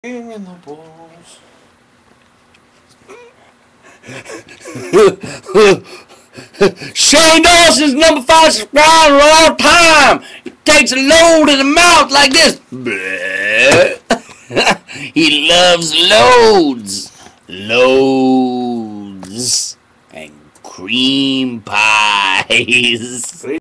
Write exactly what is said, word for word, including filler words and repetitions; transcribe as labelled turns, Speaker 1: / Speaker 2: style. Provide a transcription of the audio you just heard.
Speaker 1: In the balls.
Speaker 2: Shane Dawson's number five subscriber of all time. He takes a load in the mouth like this. He loves loads, loads, and cream pies.